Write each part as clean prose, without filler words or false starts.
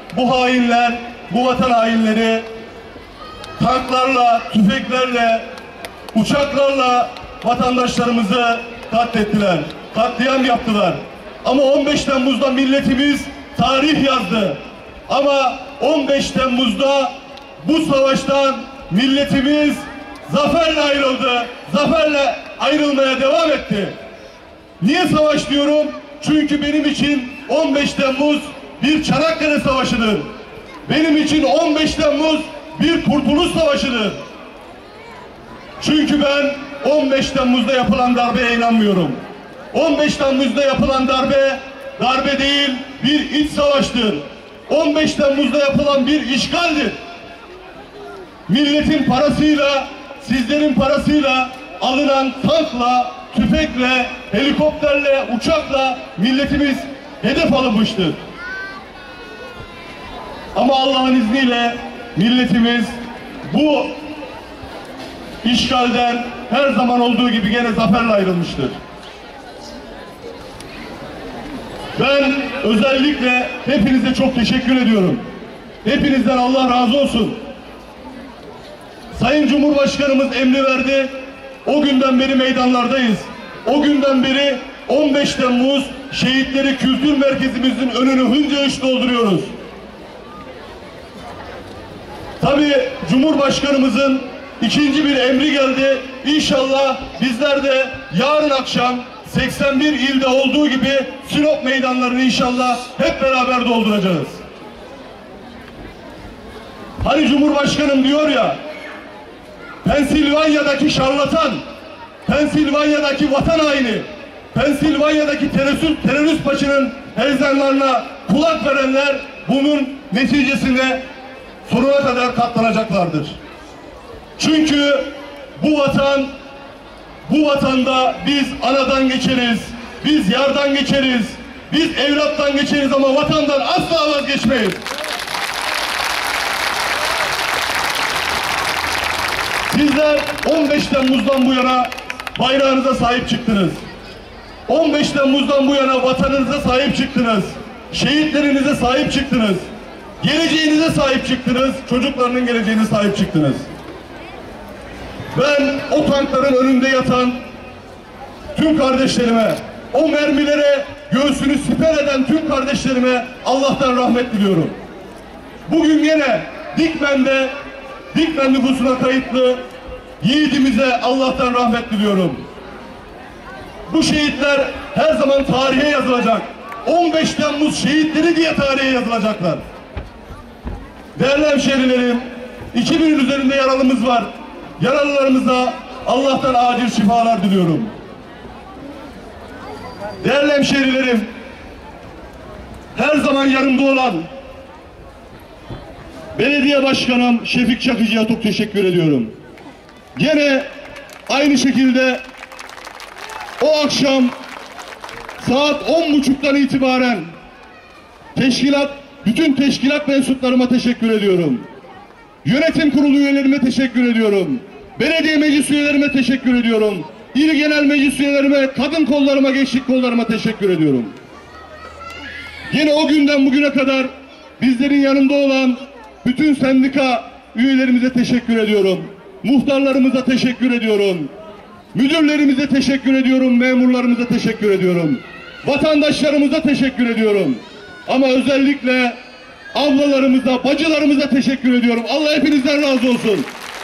bu hainler, bu vatan hainleri tanklarla, tüfeklerle, uçaklarla vatandaşlarımızı katlettiler. Katliam yaptılar. Ama 15 Temmuz'da milletimiz tarih yazdı. Ama 15 Temmuz'da bu savaştan milletimiz zaferle ayrıldı. Zaferle ayrılmaya devam etti. Niye savaş diyorum? Çünkü benim için 15 Temmuz bir Çanakkale Savaşı'dır. Benim için 15 Temmuz bir Kurtuluş Savaşı'dır. Çünkü ben 15 Temmuz'da yapılan darbeye inanmıyorum. 15 Temmuz'da yapılan darbe değil, bir iç savaştır. 15 Temmuz'da yapılan bir işgaldir. Milletin parasıyla, sizlerin parasıyla alınan tankla, tüfekle, helikopterle, uçakla milletimiz hedef alınmıştır. Ama Allah'ın izniyle milletimiz bu işgalden her zaman olduğu gibi gene zaferle ayrılmıştır. Ben özellikle hepinize çok teşekkür ediyorum. Hepinizden Allah razı olsun. Sayın Cumhurbaşkanımız emri verdi. O günden beri meydanlardayız. O günden beri 15 Temmuz Şehitleri Kültür Merkezimizin önünü hınca hınç dolduruyoruz. Tabii Cumhurbaşkanımızın ikinci bir emri geldi. İnşallah bizler de yarın akşam 81 ilde olduğu gibi Sinop meydanlarını inşallah hep beraber dolduracağız. Hani Cumhurbaşkanım diyor ya, Pensilvanya'daki şarlatan, Pensilvanya'daki vatan haini, Pensilvanya'daki terörist başının hezeyanlarına kulak verenler bunun neticesine sonuna kadar katlanacaklardır. Çünkü bu vatanda biz anadan geçeriz, biz yardan geçeriz, biz evlattan geçeriz ama vatandan asla vazgeçmeyiz. Sizler 15 Temmuz'dan bu yana bayrağınıza sahip çıktınız. 15 Temmuz'dan bu yana vatanınıza sahip çıktınız. Şehitlerinize sahip çıktınız. Geleceğinize sahip çıktınız. Çocuklarının geleceğine sahip çıktınız. Ben o tankların önünde yatan tüm kardeşlerime, o mermilere göğsünü siper eden tüm kardeşlerime Allah'tan rahmet diliyorum. Bugün yine Dikmen nüfusuna kayıtlı yiğidimize Allah'tan rahmet diliyorum. Bu şehitler her zaman tarihe yazılacak. 15 Temmuz şehitleri diye tarihe yazılacaklar. Değerli hemşehrilerim, 2000'in üzerinde yaralımız var. Yaralılarımıza Allah'tan acil şifalar diliyorum. Değerli hemşehrilerim, her zaman yanımda olan Belediye Başkanım Şefik Çakıcı'ya çok teşekkür ediyorum. Gene aynı şekilde o akşam saat 10.30'dan itibaren bütün teşkilat mensuplarıma teşekkür ediyorum. Yönetim kurulu üyelerime teşekkür ediyorum. Belediye meclis üyelerime teşekkür ediyorum. İl genel meclis üyelerime, kadın kollarıma, gençlik kollarıma teşekkür ediyorum. Yine o günden bugüne kadar bizlerin yanında olan bütün sendika üyelerimize teşekkür ediyorum. Muhtarlarımıza teşekkür ediyorum. Müdürlerimize teşekkür ediyorum. Memurlarımıza teşekkür ediyorum. Vatandaşlarımıza teşekkür ediyorum. Ama özellikle ablalarımıza, bacılarımıza teşekkür ediyorum. Allah hepinizden razı olsun.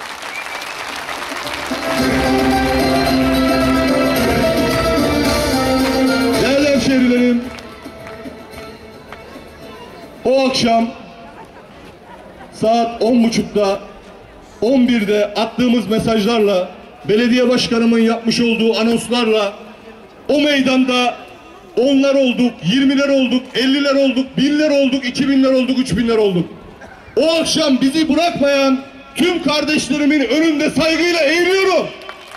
Değerli hemşehrilerim, o akşam saat 10.30'da 11'de attığımız mesajlarla, belediye başkanımın yapmış olduğu anonslarla o meydanda 10'lar olduk, 20'ler olduk, 50'ler olduk, 1000'ler olduk, 2000'ler olduk, 3000'ler olduk. O akşam bizi bırakmayan tüm kardeşlerimin önünde saygıyla eğiliyorum.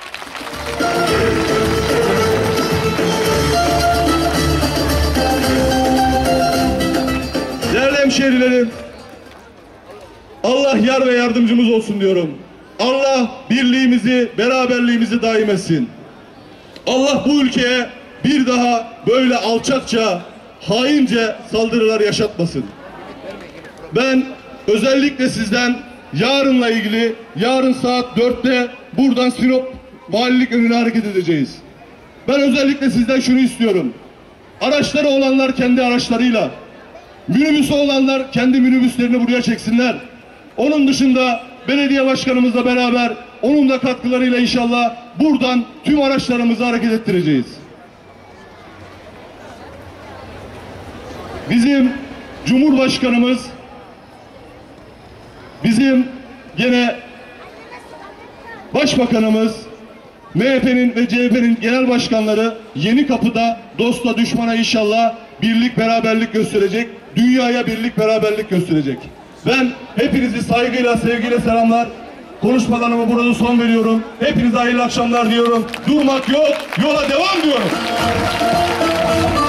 Değerli hemşehrilerim, Allah yar ve yardımcımız olsun diyorum. Allah birliğimizi, beraberliğimizi daim etsin. Allah bu ülkeye bir daha böyle alçakça, haince saldırılar yaşatmasın. Ben özellikle sizden yarınla ilgili, yarın saat 4'te buradan Sinop valilik önüne hareket edeceğiz. Ben özellikle sizden şunu istiyorum. Araçları olanlar kendi araçlarıyla, minibüsü olanlar kendi minibüslerini buraya çeksinler. Onun dışında belediye başkanımızla beraber onun da katkılarıyla inşallah buradan tüm araçlarımızı hareket ettireceğiz. Bizim Cumhurbaşkanımız, bizim gene Başbakanımız, MHP'nin ve CHP'nin genel başkanları Yenikapı'da dosta düşmana inşallah birlik beraberlik gösterecek, dünyaya birlik beraberlik gösterecek. Ben hepinizi saygıyla, sevgiyle selamlar. Konuşmalarımı burada son veriyorum. Hepinize hayırlı akşamlar diyorum. Durmak yok, yola devam diyorum.